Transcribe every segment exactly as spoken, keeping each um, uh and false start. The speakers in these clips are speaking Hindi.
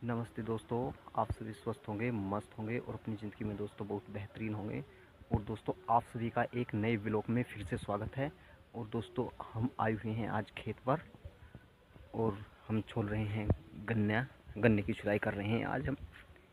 नमस्ते दोस्तों, आप सभी स्वस्थ होंगे, मस्त होंगे और अपनी ज़िंदगी में दोस्तों बहुत बेहतरीन होंगे। और दोस्तों आप सभी का एक नए व्लॉग में फिर से स्वागत है। और दोस्तों हम आए हुए हैं आज खेत पर और हम छोल रहे हैं गन्ना गन्ने की छुड़ाई कर रहे हैं आज हम।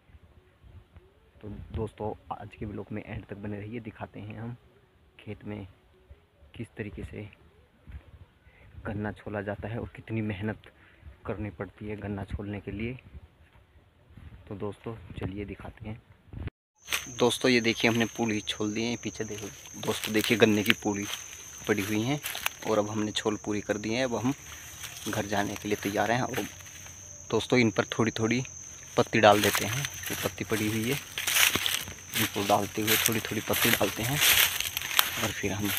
तो दोस्तों आज के व्लॉग में एंड तक बने रहिए, दिखाते हैं हम खेत में किस तरीके से गन्ना छोला जाता है और कितनी मेहनत करनी पड़ती है गन्ना छोलने के लिए। तो दोस्तों चलिए दिखाते हैं। दोस्तों ये देखिए हमने पूड़ी छोल दी है, पीछे देखो दोस्तों, देखिए गन्ने की पूड़ी पड़ी हुई हैं और अब हमने छोल पूरी कर दी है। अब हम घर जाने के लिए तैयार हैं। और दोस्तों इन पर थोड़ी थोड़ी पत्ती डाल देते हैं, ये पत्ती पड़ी हुई है, इनको डालते हुए थोड़ी थोड़ी पत्ती डालते हैं और फिर हम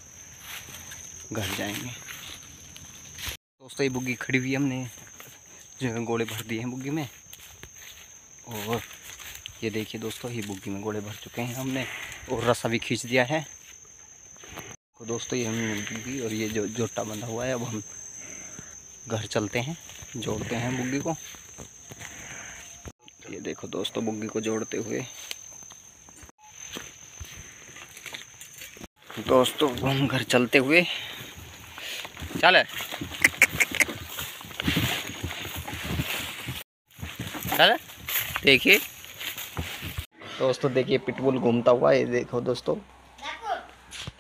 घर जाएंगे। दोस्तों ये बुग्गी खड़ी हुई है, हमने जो है गोले भर दिए हैं बुग्गी में। और ये देखिए दोस्तों, ये बुग्गी में गोले भर चुके हैं हमने और रस्सा भी खींच दिया है। तो दोस्तों ये हमने बुग्गी और ये जो जोटा बंधा हुआ है, अब हम घर चलते हैं, जोड़ते हैं बुग्गी को। ये देखो दोस्तों बुग्गी को जोड़ते हुए दोस्तों हम घर चलते हुए चले चले देखिए दोस्तों, देखिए पिटबुल घूमता हुआ, ये देखो दोस्तों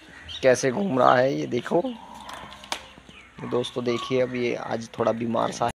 कैसे घूम रहा है, ये देखो दोस्तों। देखिए अब ये आज थोड़ा बीमार सा है।